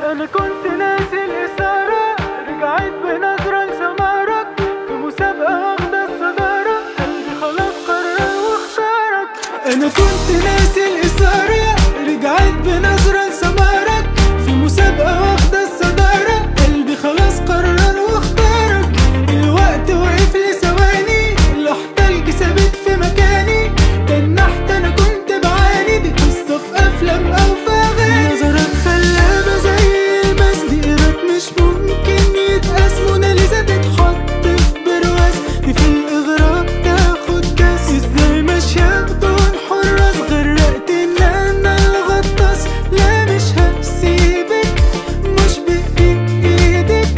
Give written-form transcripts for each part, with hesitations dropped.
انا كنت ناسي الإثارة، رجعت بنظرة لسمارك في مسابقة واخدة الصدارة، قلبي خلاص قرر واختارك. انا كنت ناسي الإثارة، رجعت بنظرة لسمارك في مسابقة واخدة الصدارة، قلبي خلاص قرر واختارك. الوقت وقف لي ثواني، لوح تلج ثابت في مكاني، تنحت انا كنت بعاني، دي قصة في افلام او في اغاني. نظرات خلابة زي الماس، دي ايراد مش ممكن يتقاس، موناليزا تتحط في برواز، دي في الاغراء تاخد كاس. ازاي ماشية بدون حراس، غرقت ان انا الغطاس، لا مش هسيبك مش بايدك.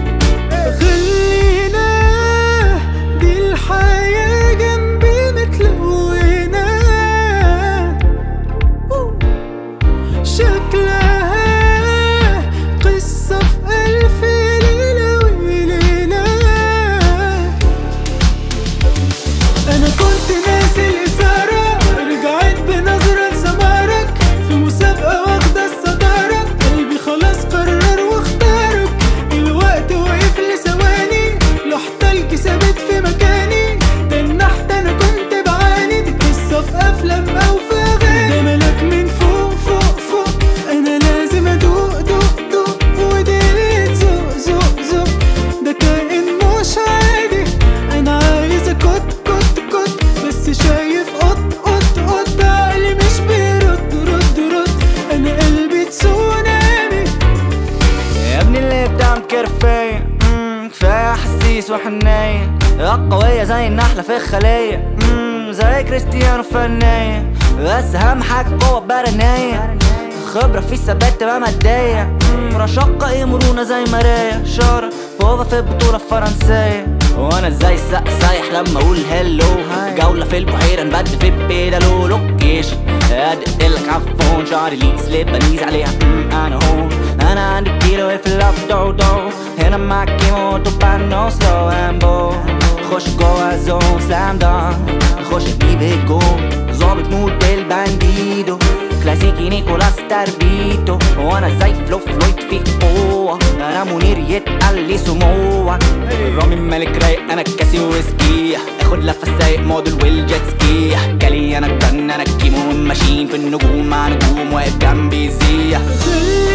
خلينا دي الحياة جنبي متلونة، شكلها قصة في ألف ليلة وليلة. أنا كنت ناسي الإثارة، رجعت بنظرة لسمارك في مسابقة واخدة الصدارة، قلبي خلاص قرر واختارك. الوقت وقف لي ثواني، لوح تلج ثابت في مكاني، تنحت أنا كنت بعاني، دي قصة في أفلام أو في أغاني. جمالك من فوق فوق فوق، أنا لازم أدوق دوق دوق، ودي اللي تزوق زوق زوق، ده كائن مش عادي. أنا عايزة كت كت كت، بس شايف قط قط قط، عقلي مش بيرد رد رد، أنا قلبي تسونامي. يا ابني اللي بتعمل كده فيا كفاية حسيس وحنية، قوية زي النحلة في الخلية، زي كريستيانو فنية، بس أهم حاجة جوه البرانية، خبرة في الثبات تبقى مادية، رشاقة ايه مرونة زي ماريا، شارة بابا في البطولة الفرنسية، وانا زي السقا سايح لما اقول هلو، جولة في البحيرة نبدل في البيدالو، لوكيشن ادقتلك عالفون، شعري ليس لبنيز عليها انا هون، انا عندي كيلو في اللف دو دو، هنا مع كيمو توبانو سلو امبو، خش جوا زون سلام دان، خش تجيب الجون، ظابط مود بالبانديدو، كلاسيكي نيكولاس تربيتو، وانا زي فلويد في قوة، انا منير يتقال لي سموة، رامي ملك رايق انا كاسي ويسكي، اخد لفة سايق موديل والجيت سكي، كالي انا الجن انا الكيمو ماشيين في النجوم مع نجوم واقف جنبي زيه.